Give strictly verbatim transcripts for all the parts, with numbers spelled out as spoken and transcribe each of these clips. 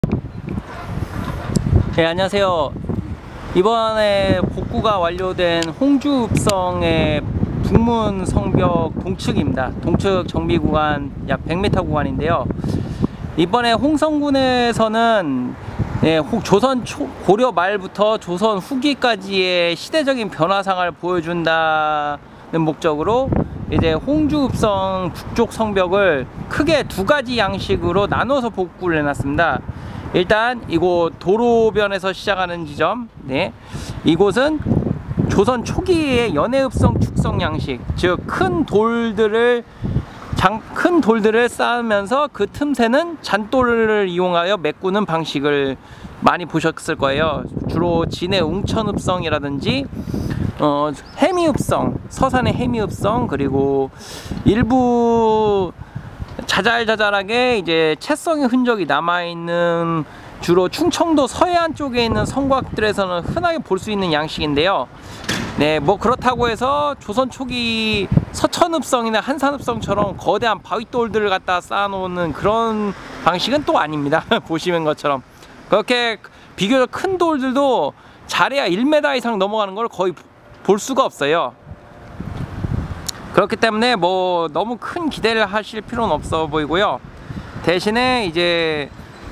네, 안녕하세요. 이번에 복구가 완료된 홍주읍성의 북문 성벽 동측입니다. 동측 정비 구간 약 백 미터 구간인데요. 이번에 홍성군에서는 예, 조선 초, 고려 말부터 조선 후기까지의 시대적인 변화상을 보여준다는 목적으로 이제 홍주읍성 북쪽 성벽을 크게 두 가지 양식으로 나눠서 복구를 해놨습니다. 일단 이곳 도로변에서 시작하는 지점, 네, 이곳은 조선 초기의 연해읍성 축성 양식, 즉 큰 돌들을 장, 큰 돌들을 쌓으면서 그 틈새는 잔돌을 이용하여 메꾸는 방식을 많이 보셨을 거예요. 주로 진해 웅천읍성이라든지 어, 해미읍성, 서산의 해미읍성, 그리고 일부 자잘자잘하게 이제 채성의 흔적이 남아있는 주로 충청도 서해안 쪽에 있는 성곽들에서는 흔하게 볼 수 있는 양식인데요. 네, 뭐 그렇다고 해서 조선 초기 서천읍성이나 한산읍성처럼 거대한 바위돌들을 갖다 쌓아놓는 그런 방식은 또 아닙니다. 보시는 것처럼 그렇게 비교적 큰 돌들도 잘해야 일 미터 이상 넘어가는 걸 거의 볼 수가 없어요. 그렇기 때문에 뭐 너무 큰 기대를 하실 필요는 없어 보이고요. 대신에 이제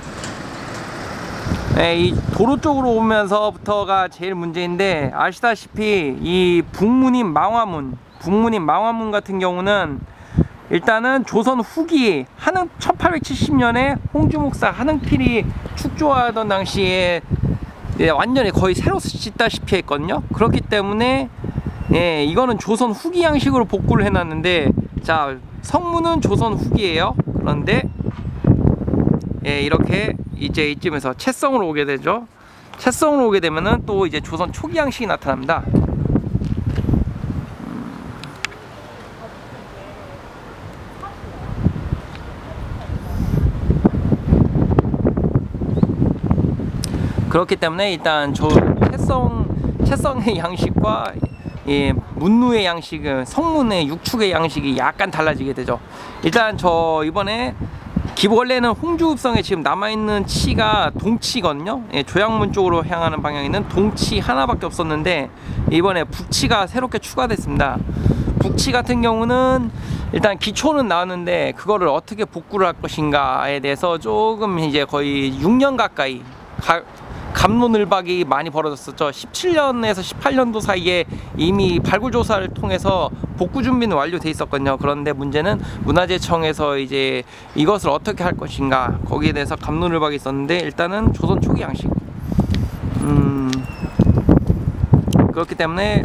이 도로 쪽으로 오면서부터가 제일 문제인데, 아시다시피 이 북문인 망화문 북문인 망화문 같은 경우는 일단은 조선 후기 한흥 천팔백칠십 년에 홍주목사 한흥필이 축조하던 당시에 완전히 거의 새로 짓다시피 했거든요. 그렇기 때문에 예, 이거는 조선 후기 양식으로 복구를 해놨는데, 자, 성문은 조선 후기예요. 그런데 예, 이렇게 이제 이쯤에서 채성으로 오게 되죠. 채성으로 오게 되면은 또 이제 조선 초기 양식이 나타납니다. 그렇기 때문에 일단 저 채성 채성의 양식과 예, 문루의 양식은 성문의 육축의 양식이 약간 달라지게 되죠. 일단 저 이번에 기본 원래는 홍주읍성에 지금 남아있는 치가 동치거든요. 예, 조양문 쪽으로 향하는 방향에 있는 동치 하나밖에 없었는데 이번에 북치가 새롭게 추가됐습니다. 북치 같은 경우는 일단 기초는 나왔는데 그거를 어떻게 복구를 할 것인가에 대해서 조금 이제 거의 육 년 가까이 가, 갑론을박이 많이 벌어졌었죠. 십칠 년에서 십팔 년도 사이에 이미 발굴조사를 통해서 복구 준비는 완료돼 있었거든요. 그런데 문제는 문화재청에서 이제 이것을 어떻게 할 것인가, 거기에 대해서 갑론을박이 있었는데, 일단은 조선 초기 양식 음, 그렇기 때문에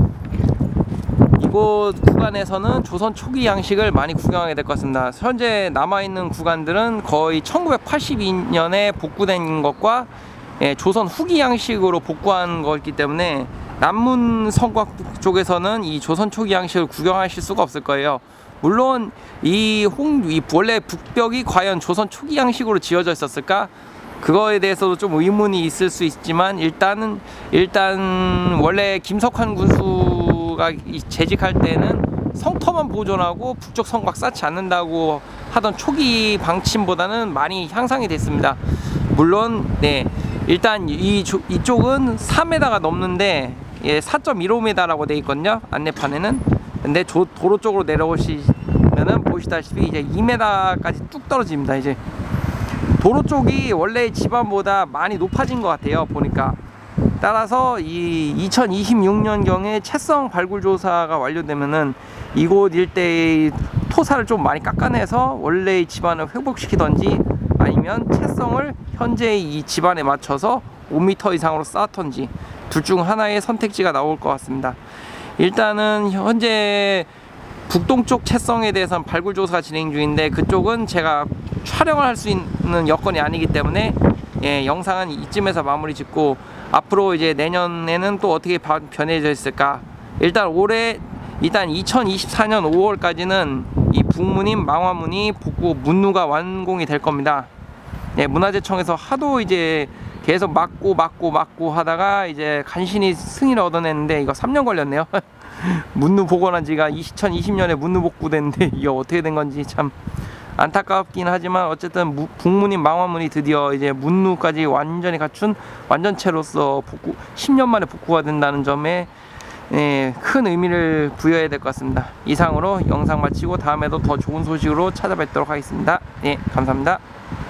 이곳 구간에서는 조선 초기 양식을 많이 구경하게 될 것 같습니다. 현재 남아있는 구간들은 거의 천구백팔십이 년에 복구된 것과 예, 조선 후기 양식으로 복구한 거기 때문에 남문 성곽 쪽에서는 이 조선 초기 양식을 구경하실 수가 없을 거예요. 물론 이 홍, 이 원래 북벽이 과연 조선 초기 양식으로 지어져 있었을까? 그거에 대해서도 좀 의문이 있을 수 있지만, 일단은 일단 원래 김석환 군수가 재직할 때는 성터만 보존하고 북쪽 성곽 쌓지 않는다고 하던 초기 방침보다는 많이 향상이 됐습니다. 물론 네, 일단 이, 이쪽은 사 미터가 넘는데 예, 사 점 일오 미터라고 되어 있거든요, 안내판에는. 근데 조, 도로 쪽으로 내려오시면은 보시다시피 이제 이 미터까지 뚝 떨어집니다. 이제 도로 쪽이 원래 지반보다 많이 높아진 것 같아요, 보니까. 따라서 이 이천이십육 년경에 채성 발굴조사가 완료되면은 이곳 일대의 토사를 좀 많이 깎아내서 원래의 지반을 회복시키던지, 아니면 채성을 현재의 이 지반에 맞춰서 오 미터 이상으로 쌓던지 둘 중 하나의 선택지가 나올 것 같습니다. 일단은 현재 북동쪽 채성에 대해서는 발굴조사가 진행 중인데, 그쪽은 제가 촬영을 할 수 있는 여건이 아니기 때문에 예, 영상은 이쯤에서 마무리 짓고, 앞으로 이제 내년에는 또 어떻게 변해져 있을까. 일단 올해 일단 이천이십사 년 오월까지는 이 북문인 망화문이 복구 문루가 완공이 될 겁니다. 예, 문화재청에서 하도 이제 계속 막고 막고 막고 하다가 이제 간신히 승인을 얻어냈는데 이거 삼 년 걸렸네요. 문루 복원한 지가 이천이십 년에 문루 복구됐는데 이게 어떻게 된 건지 참 안타깝긴 하지만 어쨌든 무, 북문인 망화문이 드디어 이제 문루까지 완전히 갖춘 완전체로서 복구, 십 년 만에 복구가 된다는 점에 예, 큰 의미를 부여해야 될 것 같습니다. 이상으로 영상 마치고 다음에도 더 좋은 소식으로 찾아뵙도록 하겠습니다. 예, 감사합니다.